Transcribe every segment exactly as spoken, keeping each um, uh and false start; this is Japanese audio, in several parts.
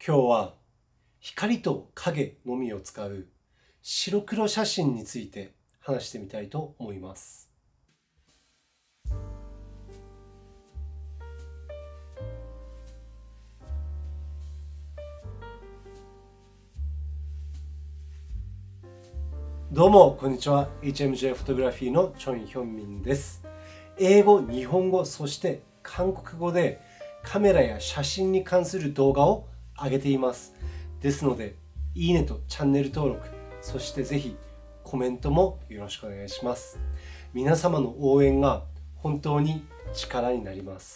今日は光と影のみを使う白黒写真について話してみたいと思います。どうもこんにちは。 エイチエムジェー フォトグラフィーのチョン・ヒョンミンです。英語、日本語、そして韓国語でカメラや写真に関する動画を上げています。ですので、いいねとチャンネル登録、そしてぜひコメントもよろしくお願いします。皆様の応援が本当に力になります。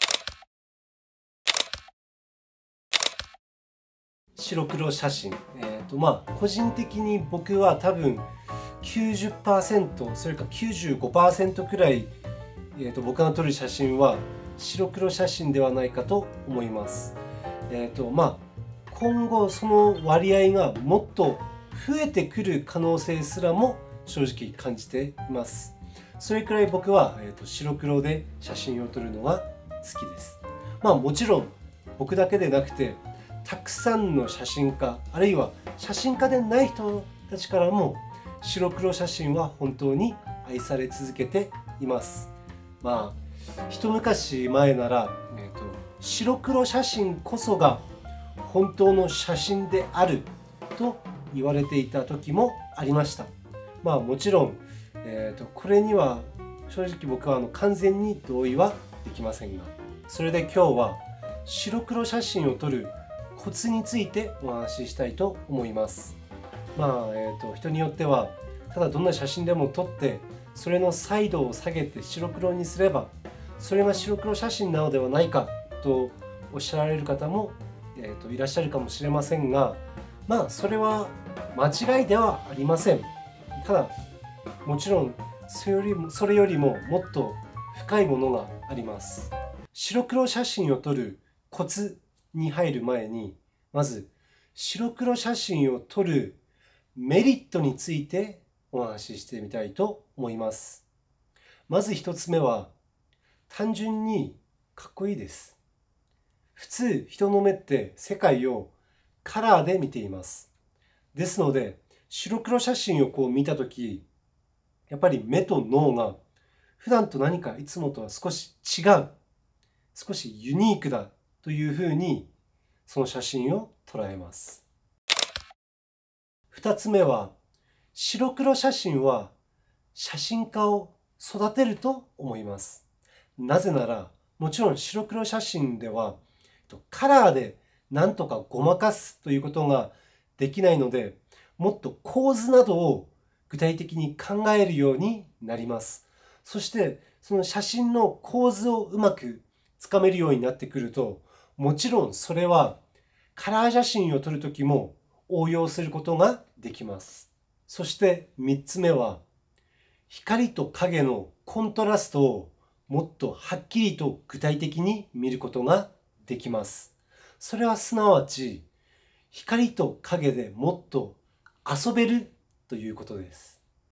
白黒写真、えーとまあ、個人的に僕は多分 きゅうじゅっパーセント それか きゅうじゅうごパーセント くらい、えーと僕が撮る写真は白黒写真ではないかと思います。えーとまあ、今後その割合がもっと増えてくる可能性すらも正直感じています。それくらい僕は、えーと白黒で写真を撮るのが好きです。まあもちろん僕だけでなくてたくさんの写真家、あるいは写真家でない人たちからも白黒写真は本当に愛され続けています。まあ一昔前なら、えーと、白黒写真こそが本当の写真であると言われていた時もありました。まあもちろん、えーと、これには正直僕はあの完全に同意はできませんが、それで今日は白黒写真を撮るコツについてお話ししたいと思います。まあ、えーと、人によってはただどんな写真でも撮ってそれの彩度を下げて白黒にすればそれが白黒写真なのではないかとおっしゃられる方も、えーと、いらっしゃるかもしれませんが、まあそれは間違いではありません。ただもちろんそれよりも、それよりももっと深いものがあります。白黒写真を撮るコツに入る前に、まず白黒写真を撮るメリットについてお話ししてみたいと思います。まず一つ目は単純にかっこいいです。普通人の目って世界をカラーで見ています。ですので白黒写真をこう見たとき、やっぱり目と脳が普段と何かいつもとは少し違う、少しユニークだというふうにその写真を捉えます。二つ目は白黒写真は写真家を育てると思います。なぜならもちろん白黒写真ではカラーでなんとかごまかすということができないので、もっと構図などを具体的に考えるようになります。そしてその写真の構図をうまくつかめるようになってくると、もちろんそれはカラー写真を撮るときも応用することができます。そしてみっつめは光と影のコントラストをもっとはっきりと具体的に見ることができます。それはすなわち光と影でもっと遊べるということです。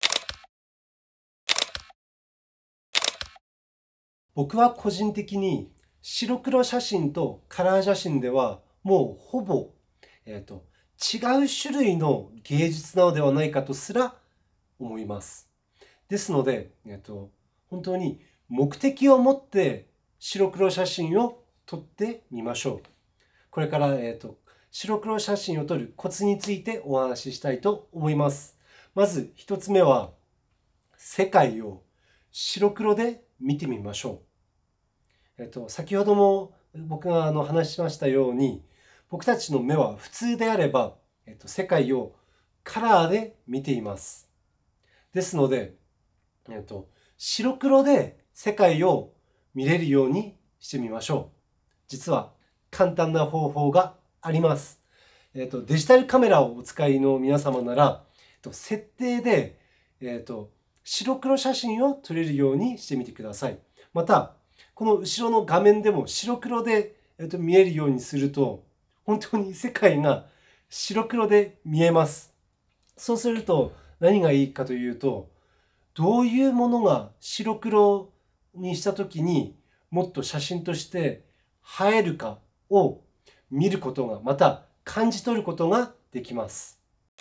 僕は個人的に白黒写真とカラー写真ではもうほぼ、えーと、違う種類の芸術なのではないかとすら思います。ですので、えーと、本当に目的を持って白黒写真を撮ってみましょう。これから、えーと、白黒写真を撮るコツについてお話ししたいと思います。まず一つ目は世界を白黒で見てみましょう。えっと、先ほども僕があの話しましたように、僕たちの目は普通であれば、えっと、世界をカラーで見ています。ですので、えっと、白黒で世界を見れるようにしてみましょう。実は簡単な方法があります。えっと、デジタルカメラをお使いの皆様なら、えっと、設定で、えっと、白黒写真を撮れるようにしてみてください。また、この後ろの画面でも白黒で、えっと、見えるようにすると、本当に世界が白黒で見えます。そうすると何がいいかというと、どういうものが白黒にしたときにもっと写真として映えるかを見ることが、また感じ取ることができます。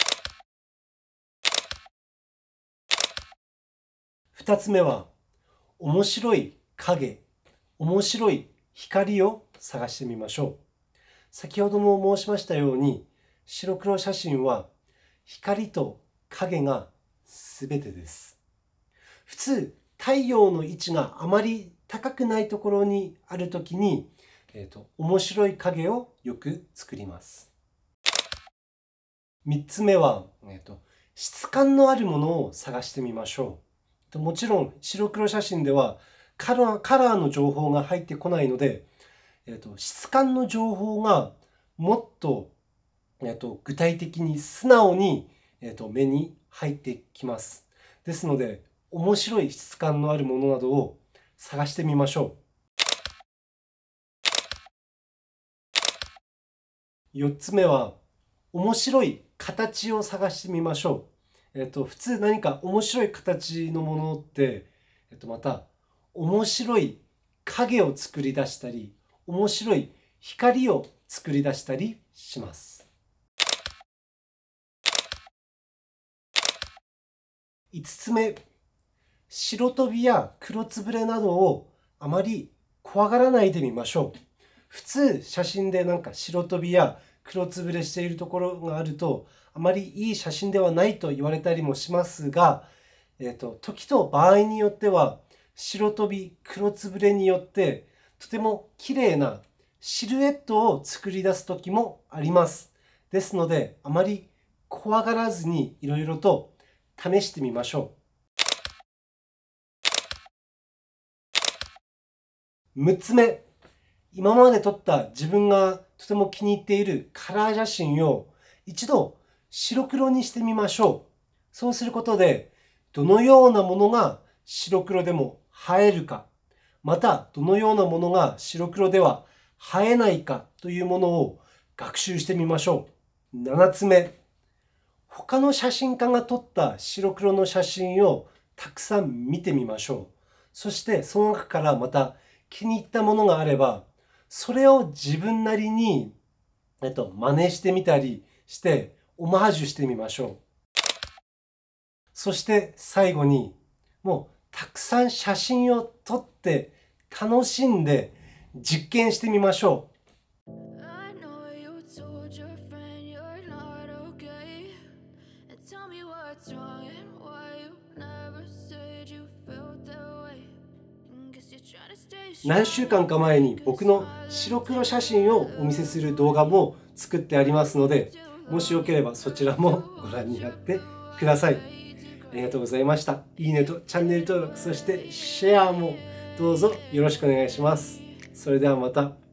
ふたつめは、面白い影、面白い光を探してみましょう。先ほども申しましたように、白黒写真は光と影が全てです。普通、太陽の位置があまり高くないところにあるときに、えーと、面白い影をよく作ります。みっつめは、えーと、質感のあるものを探してみましょう。もちろん白黒写真ではカラー、カラーの情報が入ってこないので、えーと、質感の情報がもっと、えーと、具体的に素直に、えーと、目に入ってきます。ですので、面白い質感のあるものなどを探してみましょう。よっつめは、面白い形を探してみましょう。えっと、普通何か面白い形のものって、えっと、また、面白い影を作り出したり、面白い光を作り出したりします。いつつめ、白飛びや黒つぶれなどをあまり怖がらないでみましょう。普通、写真でなんか白飛びや黒つぶれしているところがあると、あまりいい写真ではないと言われたりもしますが、えーと、時と場合によっては、白飛び、黒つぶれによって、とても綺麗なシルエットを作り出す時もあります。ですので、あまり怖がらずにいろいろと試してみましょう。むっつめ、今まで撮った自分がとても気に入っているカラー写真を一度白黒にしてみましょう。そうすることで、どのようなものが白黒でも映えるか、またどのようなものが白黒では映えないかというものを学習してみましょう。ななつめ、他の写真家が撮った白黒の写真をたくさん見てみましょう。そしてその中からまた気に入ったものがあれば、それを自分なりに、えっと、真似してみたりして、オマージュしてみましょう。そして最後に、もうたくさん写真を撮って楽しんで実験してみましょう。何週間か前に僕の白黒写真をお見せする動画も作ってありますので、もしよければそちらもご覧になってください。ありがとうございました。いいねとチャンネル登録、そしてシェアもどうぞよろしくお願いします。それではまた。